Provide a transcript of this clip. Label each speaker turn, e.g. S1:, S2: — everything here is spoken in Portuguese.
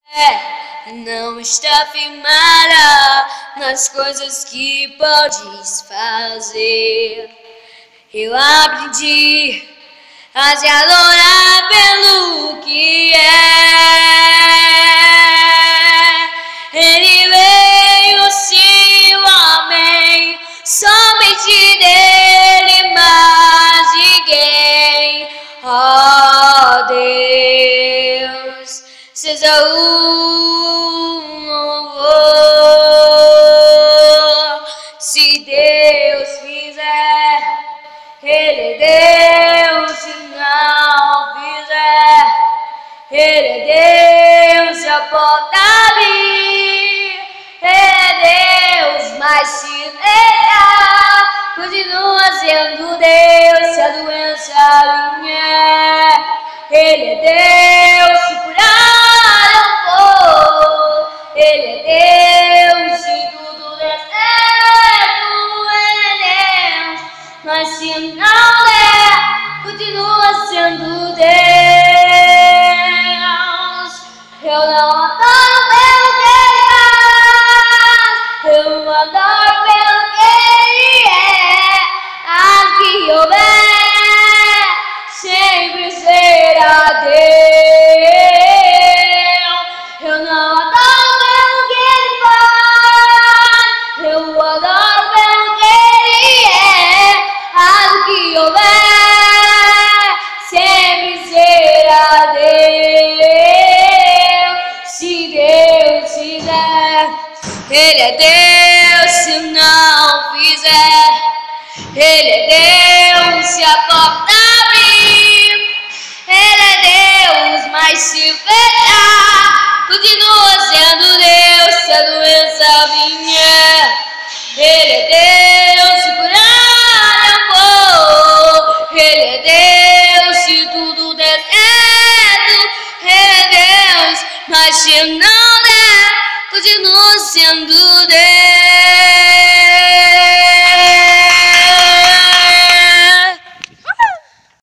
S1: Não está firmada nas coisas que podes fazer. Eu aprendi a te adorar pelo que é. Ele veio, sim, o amém, somente dele, mais ninguém. Ó Deus, seja o louvor. Se Deus fizer, Ele é Deus. Se não fizer, Ele é Deus. Se a porta abrir, Ele é Deus. Mas se fechar, continua sendo Deus. Se a doença vier, Ele é Deus. Se curar eu for, Ele é Deus. Se tudo der certo, Ele é Deus. Mas se não der, continua sendo Deus. Eu não adoro pelo que Ele faz, eu adoro pelo que Ele é. Aqui houver, sempre será Deus. Eu não adoro pelo que Ele faz, eu adoro pelo que Ele é. Aqui houver, sempre será Deus. Se Deus fizer, Ele é Deus. Se não fizer, Ele é Deus. Se a porta abrir, Ele é Deus. Mas se fechar, continua sendo Deus. Se a doença vier, Ele é Deus. Se curar eu vou, Ele é Deus. Se tudo der certo, Ele é Deus. Mas se não der, continua sendo Deus.